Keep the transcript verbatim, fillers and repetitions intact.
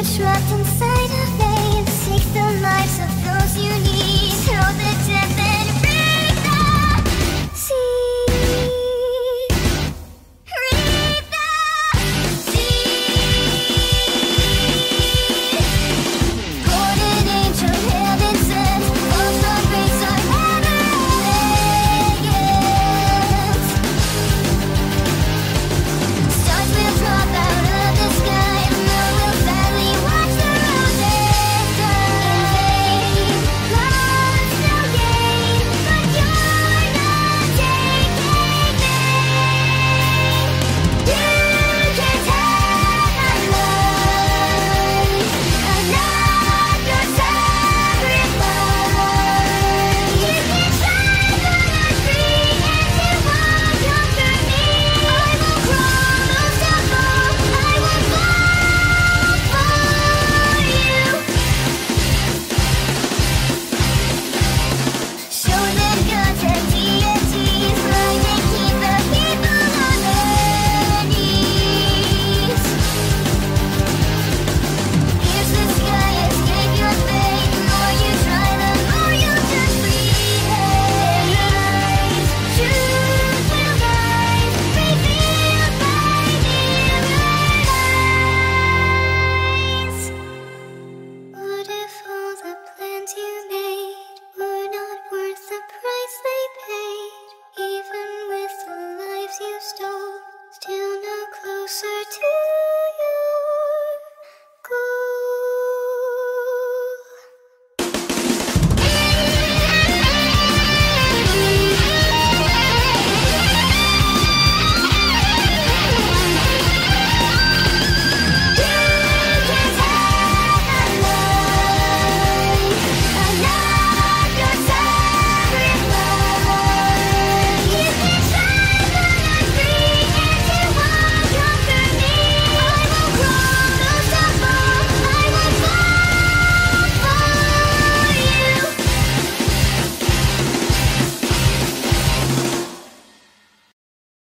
trapped inside a maze. Take the lives of those you need. Throw the death and break the sea. Read the sea. Golden angel, heaven sent. Lost our grace, our never ends. Stars will drop out of the sky, and love will sadly watch the roses die. Lost no gain, but you're not taking me. You can't have my life. I'm not your sacrifice. You can try, but I'm free, and you won't conquer me. I will crawl, most of all, I will fall for you. Show them guns and T N Ts, rise and keep the people on their knees. Pierce the sky, escape your fate. The more you try, the more you'll just realize. Truth will rise, revealed by mirror eyes. What if all the plans you made were not worth the price they paid? Even with the lives you stole, still no closer to